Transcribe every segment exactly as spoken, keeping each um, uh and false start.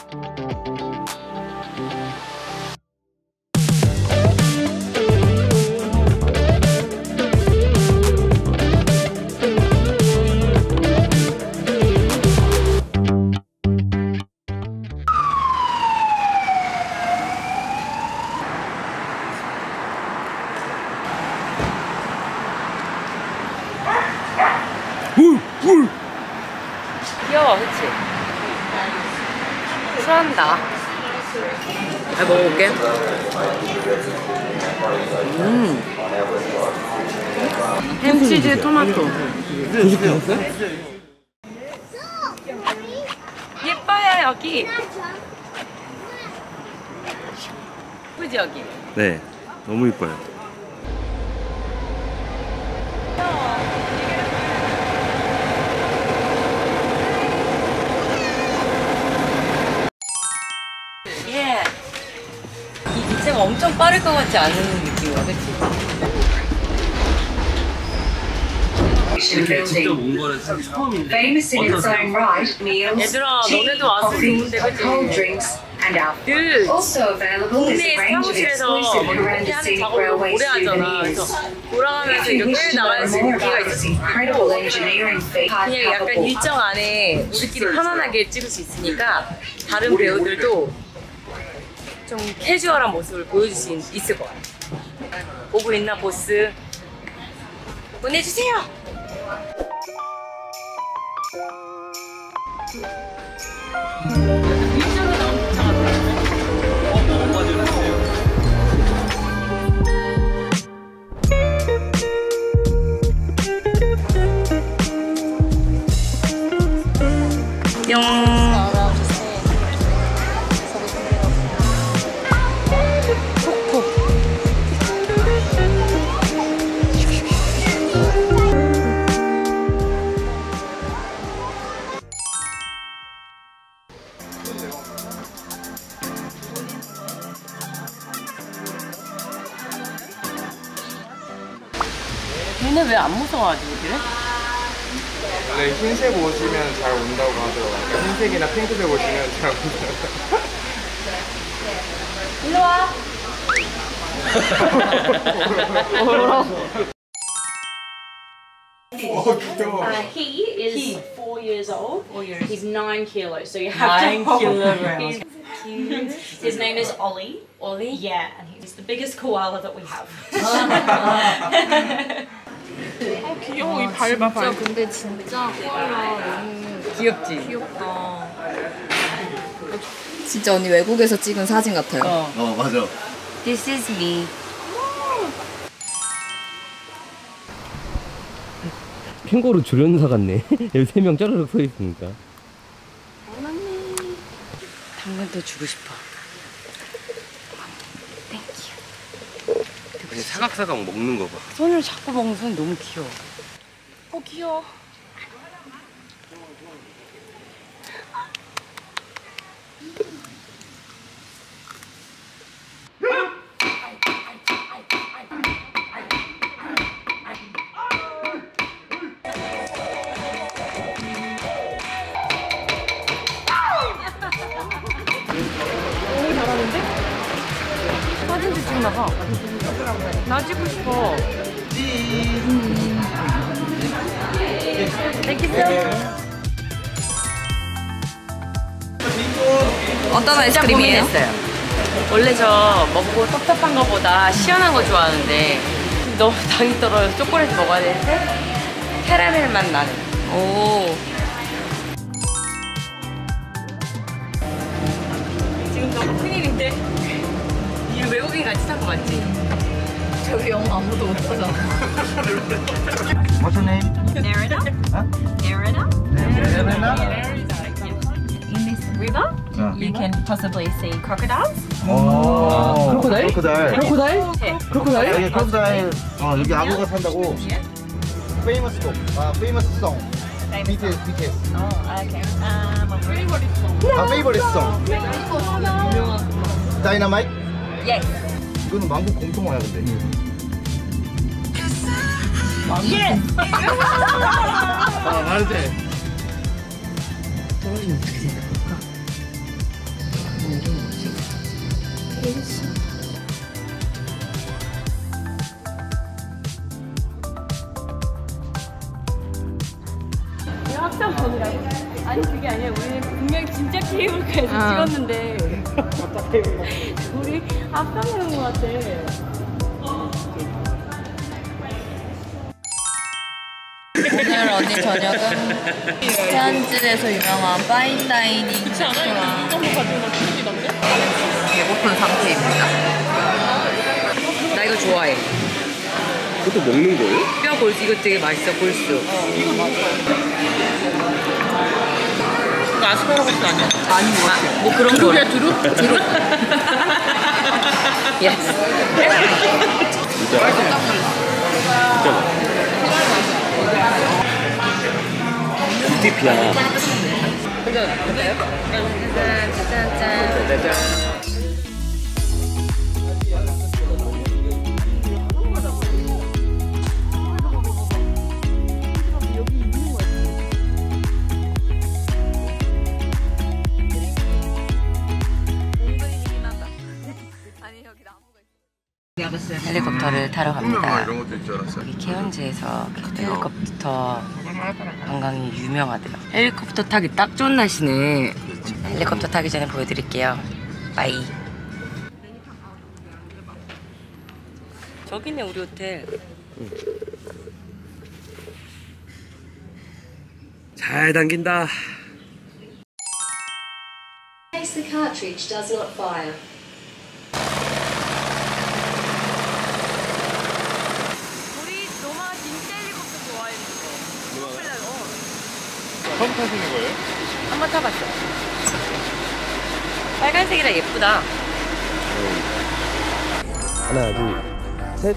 귀여워, 그치? 술한다. 잘 먹어볼게. 음. 햄치즈 토마토. 예뻐요, 여기. 예쁘지, 여기? 네, 너무 예뻐요. 예. 이 기체가 엄청 빠를 것 같지 않은 느낌이야, 그치? 이렇게 직접 온 거는 참 처음인데 얘들아, 너네도 왔으면 좋은데, 그치? 늘 동네 사무실에서 뭐 이렇게 하는 작업을 오래 하잖아. 그래서 돌아가면서 이렇게 끌 나갈 수 있는 기회가 있어. 그냥 약간 일정 안에 우리끼리 편안하게 찍을 수 있으니까 다른 배우들도 좀 캐주얼한 모습을 보여줄 수 있을 것 같아. 보고 있나, 보스? 보내주세요! 뿅. 얘네 왜 안 무서워하지, 얘들? 원래 흰색 옷이면 잘 온다고 하더라고요. 흰색이나 핑크색 옷이면 잘 온다고. 일로 와. 어, 귀여워. Uh, he is He. four years old. Four years. He's nine kilos, so you have Nine to hold. kilograms. He's cute. His name is Ollie. Ollie? Yeah, and he's the biggest koala that we have. 어 귀여워. 이 밟아 밟아. 진짜 근데 진짜 코알라 너무 귀엽지? 귀엽다. 진짜 언니 외국에서 찍은 사진 같아요. 어. 어, 맞아. This is me. 캥거루 조련사 같네. 여기 세 명 짜르륵 서 있으니까. 당근도 주고 싶어. 그냥 사각사각 먹는 거 봐. 손으로 잡고 먹는 손이 너무 귀여워. 어 귀여워. 너무 잘하는데? 사진도 찍나 봐. 나 찍고 싶어. 어떤 아이스크림이에요? 고민했어요. 원래 저 먹고 텁텁한 거보다 시원한 거 좋아하는데 너무 당이 떨어져서 초콜릿 먹어야 되는데 캐러멜 맛 나는. 오. 지금 너무 큰일인데? 이 외국인 같이 산 거 맞지? 저기 영어 아무도 못하잖아. What's your name? Nerida. Huh? Nerida. Nerida. In this river, you can possibly see crocodiles. 오. 크로코다일? 크로코다일. 크로코다일? 크로코다일? 여기 크로코다일. 어, 여기 악어가 산다고. Famous song. 아, famous song. 비티에스, 비티에스. Oh, okay. Um, a favorite song. 아, favorite song. 다이너마이트? Yes. 이거는 만국 공통어야 근데. Yes. 아, 말해. 합성 번이라고? 아니 그게 아니라 우리는 분명히 진짜 케이블카에서 어. 찍었는데 우리 합성하는 것 같아. 오늘 언니 저녁은 스탠즈에서 유명한 파인다이닝 레스토랑 배고픈 상태입니다. 나 이거 좋아해. 그것도 먹는 거예요? 뼈 골수 이거 되게 맛있어 골수. 이거 아스파라거스 아니야? 아닌 것 같아요. 뭐 그런 거. 두루야 두루? 두루. 예스. 진짜 맛있어. 진짜 맛있어. 꿀팁이야. 짠짠짠. 헬리콥터를 타러 갑니다. 이런 것도 있줄 알았어. 여기 케언즈에서 헬리콥터 관광이 유명하대요. 헬리콥터 타기 딱 좋은 날씨네. 헬리콥터 타기 전에 보여드릴게요. 빠이. 저기 있네 우리 호텔. 잘 당긴다. The cartridge does not fire. 우리 노마 진짜 헬리콥터 좋아했는데. 처음 타시는 거예요? 한번 타봤어. 빨간색이라 예쁘다. 하나, 둘, 셋.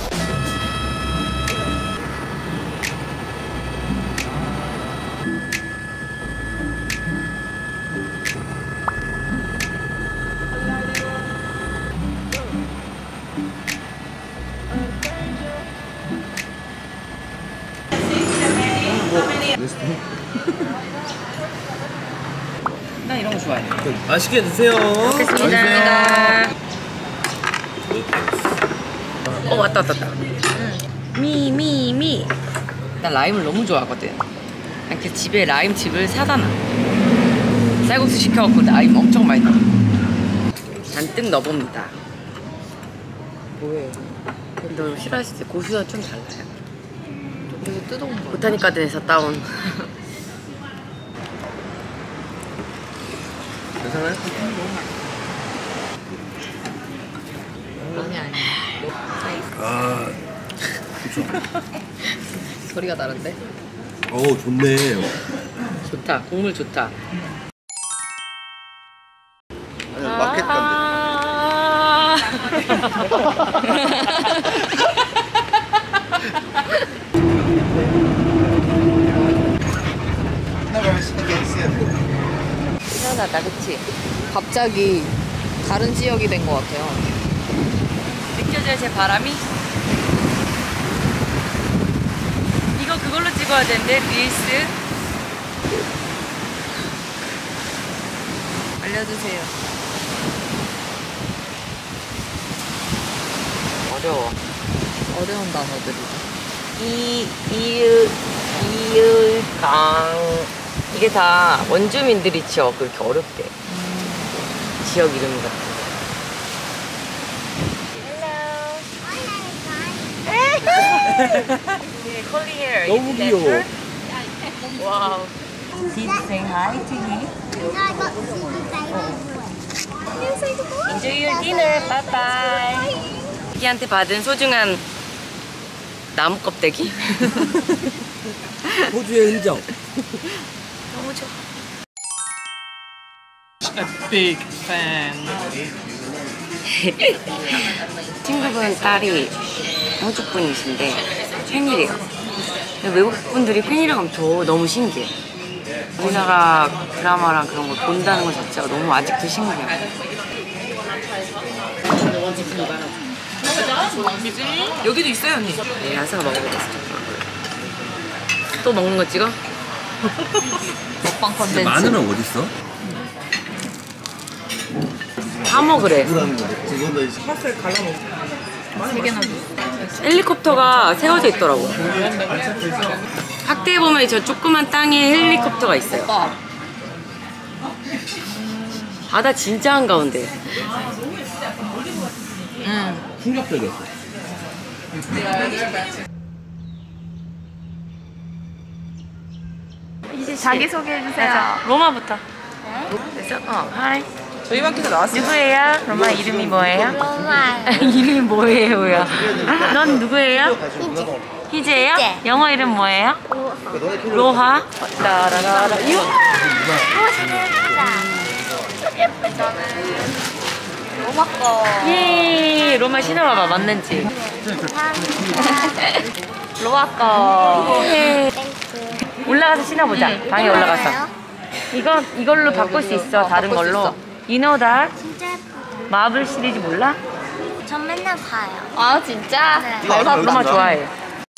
나 이런 거 좋아해. 맛있게 드세요. 먹겠습니다. 어 왔다 왔다 왔다. 미 미 미. 나 라임을 너무 좋아하거든. 이렇게 집에 라임칩을 사다 놔. 쌀국수 시켜갖고 라임 엄청 많이 넣어. 잔뜩 넣어봅니다. 뭐해? 너 싫어하시지? 고수와 좀 달라요. 그래서 뜯어온 거. 보타닉 가든에서 따온. 괜찮아요? 아니 아니. 아, 소리가 다른데? 어우 좋네. 좋다. 국물 좋다. 아니, 마켓 간대. 시원하다, 그치? 갑자기 다른 지역이 된 것 같아요. 느껴져요, 제 바람이? 이거 그걸로 찍어야 되는데, 릴스. 알려주세요. 어려워. 어려운 단어들이죠. 이, 이을, 이을, 강. 이게 다 원주민들이 지어 그렇게 어렵게. 음. 지역 이름 같은 거. 너무 귀여워. 와우. Did you say hi to him? Enjoy your dinner. Bye bye. 자기한테 받은 소중한 나무 껍데기. 호주의 흔적. 너무 좋아. A big fan. 친구분 딸이 호주 분이신데 팬이래요. 외국 분들이 팬이라고 하면 더 너무 신기해. 우리나라 드라마랑 그런 걸 본다는 것 자체가 너무 아직도 신기해요. 여기도 있어요 언니. 네, 아사가 먹어보겠어. 또 먹는 거 찍어? 먹방 컨텐츠. 마늘은 어디 있어? 사 먹으래. 팥을 갈라먹어. 세 개나 줘. 헬리콥터가 세워져 있더라고. 확대해 보면 저 조그만 땅에 헬리콥터가 있어요. 오빠. 바다 진짜 한가운데. 응. 충격적이었어. 자기 소개해 주세요. 로마부터. 됐어? 어, 하이. 저희 방에서 나왔어요. 누구예요? 로마 이름이 뭐예요? 로마. 이름이 뭐예요요? 넌 누구예요? 희재. 희재예요? 희재. 영어 이름 뭐예요? 로하. 라라라라. 유. 로마 거. 예. 로마 신어봐봐 맞는지. 로마 거. 예. 올라가서 신어보자. 응. 방에 올라가서. 이거 이걸로 바꿀 수 있어. 다른 걸로. You know that? 진짜 예쁘다. 마블 시리즈 몰라? 전 맨날 봐요. 아 진짜? 네. 로마 좋아해.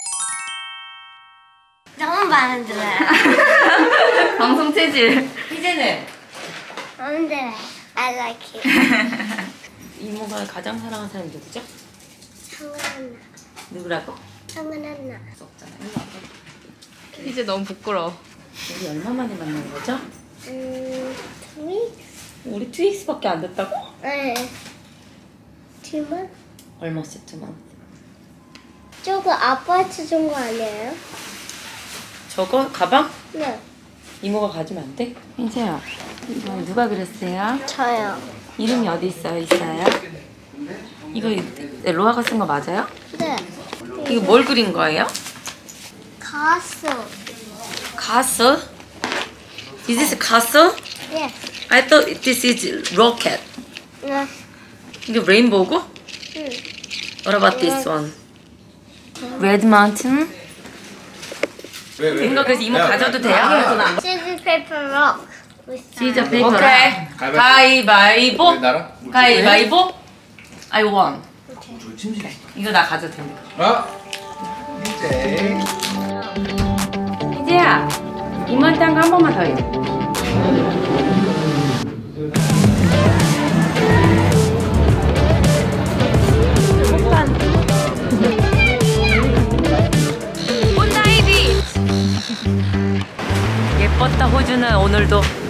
너무 마음에 들어요. 방송 체질. 희재는? 마음에 들어요. I like it. 이모가 가장 사랑하는 사람이 누구죠? 성은한나. 누구라고? 성은한나. 없잖아. 일로 와봐. 이제 너무 부끄러워. 우리 얼마 만에 만난 거죠? 음, two weeks? 우리 투 윅스밖에 안 됐다고? 네. two months? Almost two months. 저거 아빠한테 준 거 아니에요? 저거 가방? 네. 이모가 가지면 안 돼? 흰재야, 이거 누가 그렸어요? 저요. 이름이 어디 있어요? 있어요? 이거 로아가 쓴 거 맞아요? 네. 이거 뭘 그린 거예요? 가수. Castle? Is this a castle? 네. I thought this is rocket. 네. 이게 레인보우고? 응. What about this one? Red Mountain? 이거 그래서 이모 가져도 돼요? Scissors, paper, rock. 시저 페이퍼. 오케이. 가위바위보. 나라? 가위바위보. I won. 이거 나 가져도 됩니다. 아? 이제 희재야, 이모한테 한 거 한 번만 더 해. 예뻤다 호주는 오늘도.